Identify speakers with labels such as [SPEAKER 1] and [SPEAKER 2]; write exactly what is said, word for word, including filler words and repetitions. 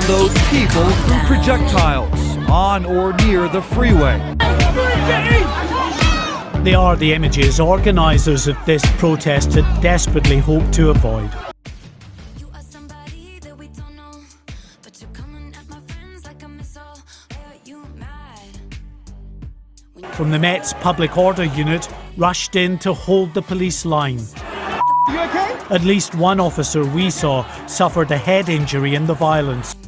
[SPEAKER 1] those people through projectiles on or near the freeway.
[SPEAKER 2] They are the images organisers of this protest had desperately hoped to avoid. From the Met's public order unit, rushed in to hold the police line.
[SPEAKER 3] You okay?
[SPEAKER 2] At least one officer we saw suffered a head injury in the violence.